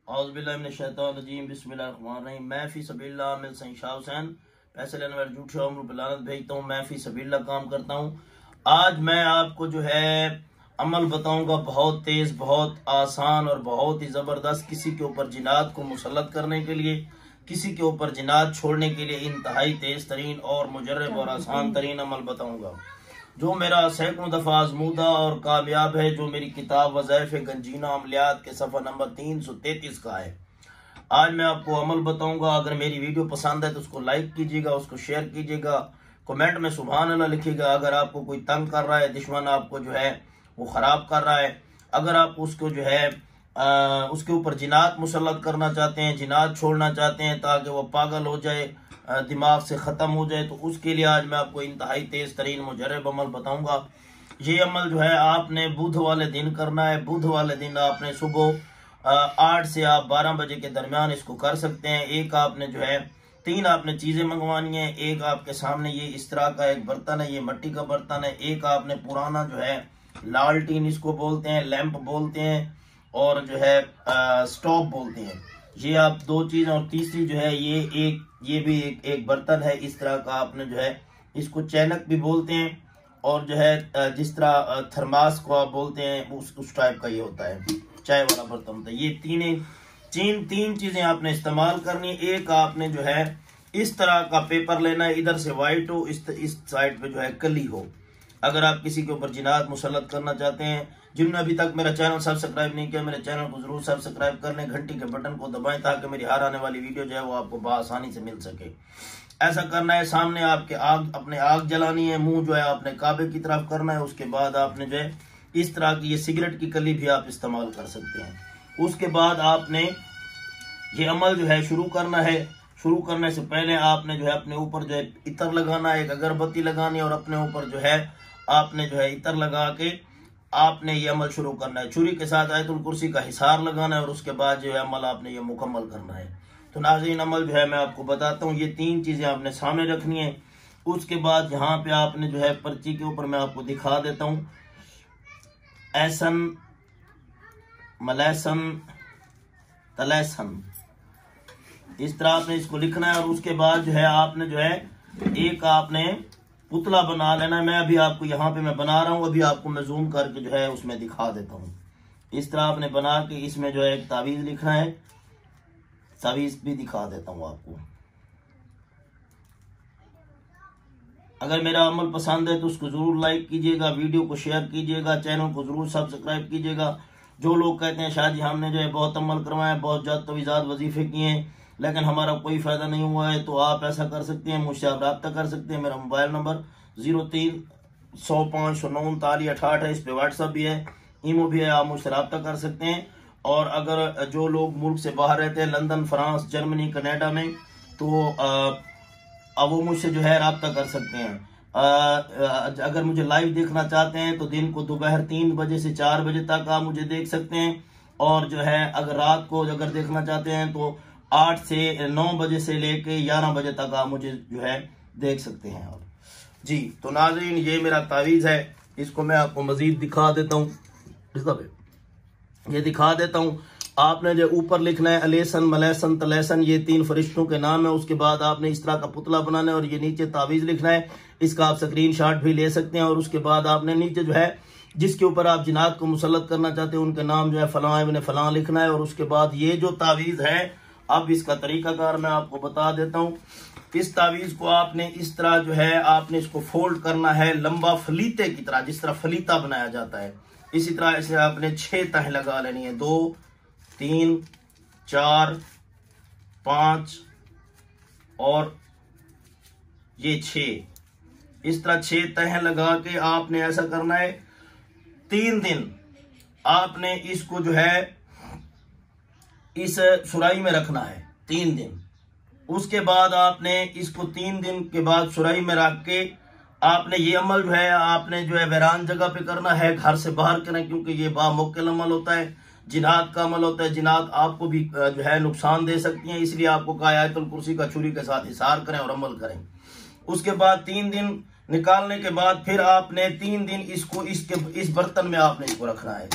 औज़ुबिल्लाहिमिनश्शैतानिर्रजीम बिस्मिल्लाहिर्रहमानिर्रहीम। मैं फ़ी सबीलिल्लाह मिल सईं शाह हुसैन पैसे लेने वाले झूठे उम्र पे लानत भेजता हूँ। मैं फ़ी सबीलिल्लाह काम करता हूँ। आज मैं आपको जो है अमल बताऊंगा, बहुत तेज, बहुत आसान और बहुत ही ज़बरदस्त, किसी के ऊपर जिनात को मुसल्लत करने के लिए, किसी के ऊपर जिनात छोड़ने के लिए इंतहाई तेज तरीन और मुजर्रब और आसान तरीन अमल बताऊंगा, जो मेरा सैकड़ों दफा आजमूदा और कामयाब है, जो मेरी किताब वज़ाइफ़ गंजीना अमलियात के सफ़ा नंबर 333 का है। आज मैं आपको अमल बताऊंगा। अगर मेरी वीडियो पसंद है तो उसको लाइक कीजिएगा, उसको शेयर कीजिएगा, कमेंट में सुभान अल्लाह लिखिएगा। अगर आपको कोई तंग कर रहा है, दुश्मन आपको जो है वो ख़राब कर रहा है, अगर आप उसको जो है उसके ऊपर जिनात मुसल्लत करना चाहते हैं, जिनात छोड़ना चाहते हैं ताकि वो पागल हो जाए, दिमाग से ख़त्म हो जाए, तो उसके लिए आज मैं आपको इंतहाई तेज़ तरीन मुजर्रब अमल बताऊंगा। ये अमल जो है आपने बुध वाले दिन करना है। बुध वाले दिन आपने सुबह 8 से आप 12 बजे के दरमियान इसको कर सकते हैं। एक आपने जो है 3 आपने चीज़ें मंगवानी है। एक आपके सामने ये इस तरह का एक बर्तन है, ये मिट्टी का बर्तन है। एक आपने पुराना जो है लालटीन इसको बोलते हैं, लैंप बोलते हैं, और जो है स्टोव बोलते हैं। ये आप 2 चीज़, और तीसरी जो है ये भी एक बर्तन है इस तरह का। आपने जो है इसको चैनक भी बोलते हैं, और जो है जिस तरह थर्मास को आप बोलते हैं उस टाइप का ये होता है, चाय वाला बर्तन होता है। ये तीन चीजें आपने इस्तेमाल करनी है। एक आपने जो है इस तरह का पेपर लेना है, इधर से वाइट हो, इस साइड पे जो है कली हो। अगर आप किसी के ऊपर जिनात मुसल्लत करना चाहते हैं, जिन्होंने अभी तक मेरा चैनल सब्सक्राइब नहीं किया, मेरे चैनल को जरूर सब्सक्राइब कर लें, घंटी के बटन को दबाएं ताकि मेरी हर आने वाली वीडियो जो है वो आपको बआसानी से मिल सके। ऐसा करना है, सामने आपके अपने आग जलानी है, मुंह जो है आपने काबे की तरफ करना है। उसके बाद आपने जो है इस तरह की ये सिगरेट की कली भी आप इस्तेमाल कर सकते हैं। उसके बाद आपने ये अमल जो है शुरू करना है। शुरू करने से पहले आपने जो है अपने ऊपर जो है इतर लगाना है, एक अगरबत्ती लगानी है, और अपने ऊपर जो है आपने जो है इतर लगा के आपने ये अमल शुरू करना है। छुरी के साथ आयतुल कुर्सी का हिसार लगाना है, और उसके बाद जो है अमल आपने ये मुकम्मल करना है। तो नाज़रीन, अमल जो है मैं आपको बताता हूँ। ये 3 चीज़ें आपने सामने रखनी है। उसके बाद यहाँ पे आपने जो है पर्ची के ऊपर मैं आपको दिखा देता हूँ, ऐसन मलैसन तलैसन, इस तरह आपने इसको लिखना है। और उसके बाद जो है आपने जो है एक आपने पुतला बना लेना है। मैं अभी आपको यहाँ पे मैं बना रहा हूँ, अभी आपको मैं जूम करके जो है उसमें दिखा देता हूँ। इस तरह आपने बना के इसमें जो है एक तावीज़ लिखना है। तावीज़ भी दिखा देता हूँ आपको। अगर मेरा अमल पसंद है तो उसको जरूर लाइक कीजिएगा, वीडियो को शेयर कीजिएगा, चैनल को जरूर सब्सक्राइब कीजिएगा। जो लोग कहते हैं शायद हमने जो है बहुत अमल करवाया, बहुत तवीज़ात वजीफे किए हैं, लेकिन हमारा कोई फायदा नहीं हुआ है, तो आप ऐसा कर सकते हैं, मुझसे आप रब्ता कर सकते हैं। मेरा मोबाइल नंबर 03-100-539-48 है। इस पे व्हाट्सअप भी है, ईमो भी है, आप मुझसे रब्ता कर सकते हैं। और अगर जो लोग मुल्क से बाहर रहते हैं, लंदन, फ्रांस, जर्मनी, कनाडा में, तो अब वो मुझसे जो है रब्ता कर सकते हैं। अगर मुझे लाइव देखना चाहते हैं तो दिन को दोपहर 3 बजे से 4 बजे तक आप मुझे देख सकते हैं। और जो है अगर रात को अगर देखना चाहते हैं तो 8 से 9 बजे से लेके 11 बजे तक आप मुझे जो है देख सकते हैं। और जी, तो नाज़रीन, ये मेरा तावीज़ है, इसको मैं आपको मजीद दिखा देता हूँ। ये दिखा देता हूँ। आपने जो ऊपर लिखना है अलेसन मलैसन तलैसन, ये 3 फरिश्तों के नाम है। उसके बाद आपने इस तरह का पुतला बनाना है, और ये नीचे तावीज़ लिखना है। इसका आप स्क्रीनशॉट भी ले सकते हैं। और उसके बाद आपने नीचे जो है जिसके ऊपर आप जिनात को मुसल्लत करना चाहते हैं उनके नाम जो है फलां इब्न फलां लिखना है। और उसके बाद ये जो तावीज़ है, अब इसका तरीकाकार मैं आपको बता देता हूँ। इस तावीज़ को आपने इस तरह जो है आपने इसको फोल्ड करना है, लंबा फलीते की तरह, जिस तरह फलीता बनाया जाता है, इसी तरह इसे आपने 6 तह लगा लेनी है। 2, 3, 4, 5 और ये 6, इस तरह 6 तह लगा के आपने ऐसा करना है। 3 दिन आपने इसको जो है इस सुराही में रखना है, 3 दिन। उसके बाद आपने इसको 3 दिन के बाद सुराही में रख के आपने ये अमल जो है आपने जो है वीरान जगह पे करना है, घर से बाहर करें, क्योंकि ये बामुक्किल अमल होता है, जिनात का अमल होता है। जिनात आपको भी जो है नुकसान दे सकती हैं, इसलिए आपको कहा आयतुल कुर्सी का छुरी के साथ हिसार करें और अमल करें। उसके बाद 3 दिन निकालने के बाद फिर आपने 3 दिन इसको इस बर्तन में आपने इसको रखना है।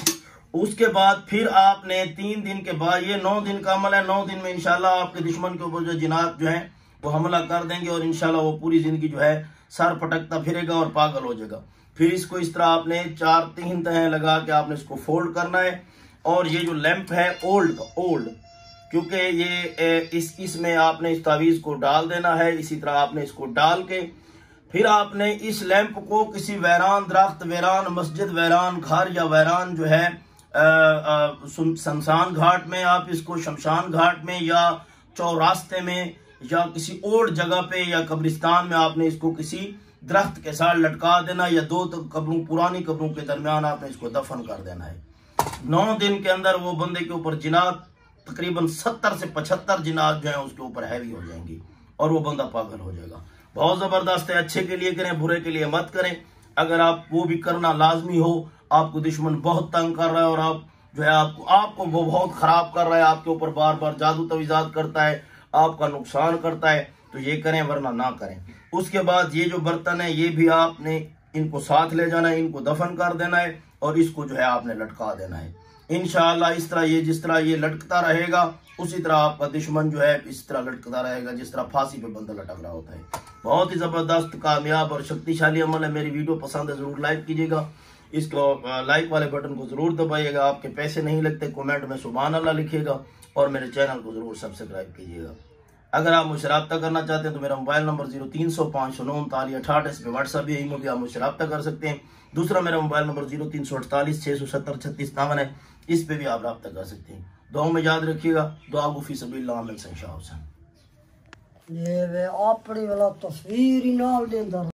उसके बाद फिर आपने 3 दिन के बाद, ये 9 दिन का अमल है, 9 दिन में इंशाल्लाह आपके दुश्मन के ऊपर जो जिनात जो है वो हमला कर देंगे और इंशाल्लाह वो पूरी जिंदगी जो है सर पटकता फिरेगा और पागल हो जाएगा। फिर इसको इस तरह आपने 3 तह लगा के आपने इसको फोल्ड करना है। और ये जो लैंप है ओल्ड, क्योंकि ये इसमें आपने इस तावीज को डाल देना है। इसी तरह आपने इसको डाल के फिर आपने इस लैंप को किसी वैरान दरख्त, वैरान मस्जिद, वैरान घर या वैरान जो है शमशान घाट में, आप इसको शमशान घाट में या चौरास्ते में या किसी और जगह पे या कब्रिस्तान में आपने इसको किसी दरख्त के साथ लटका देना या 2 कब्रों, पुरानी कब्रों के दरमियान आपने इसको दफन कर देना है। 9 दिन के अंदर वो बंदे के ऊपर जिनात तकरीबन 70 से 75 जिनात जो है उसके ऊपर हैवी हो जाएंगी और वो बंदा पागल हो जाएगा। बहुत जबरदस्त है। अच्छे के लिए करें, बुरे के लिए मत करें। अगर आप वो भी करना लाजमी हो, आपको दुश्मन बहुत तंग कर रहा है और आप जो है आपको वो बहुत खराब कर रहा है, आपके ऊपर बार बार जादू तवीज़ात करता है, आपका नुकसान करता है, तो ये करें, वरना ना करें। उसके बाद ये जो बर्तन है ये भी आपने इनको साथ ले जाना है, इनको दफन कर देना है और इसको जो है आपने लटका देना है। इंशाअल्लाह इस तरह ये जिस तरह ये लटकता रहेगा उसी तरह आपका दुश्मन जो है इस तरह लटकता रहेगा जिस तरह फांसी पे बंदा लटक रहा होता है। बहुत ही जबरदस्त, कामयाब और शक्तिशाली अमल है। मेरी वीडियो पसंद है जरूर लाइक कीजिएगा, इसको लाइक वाले बटन को जरूर दबाइएगा। आपके पैसे नहीं लगते, कमेंट में सुभान अल्लाह लिखिएगा और मेरे चैनल को जरूर सब्सक्राइब कीजिएगा। अगर आप मुझसे रब्ता करना चाहते हैं तो मेरा मोबाइल नंबर 0300 539 68 इस पे व्हाट्सएप भी ईमेल भी आप मुझसे रब्ता कर सकते हैं। दूसरा मेरा मोबाइल नंबर 0348 670 36 53 है, इस पे भी आप रब्ता कर सकते हैं। दुआ में याद रखिएगा, दुआ गो फी सबीलिल्लाह मिल संशाह हुसैन। ये वे अपनी वाला तस्वीर ही नाल देंदा।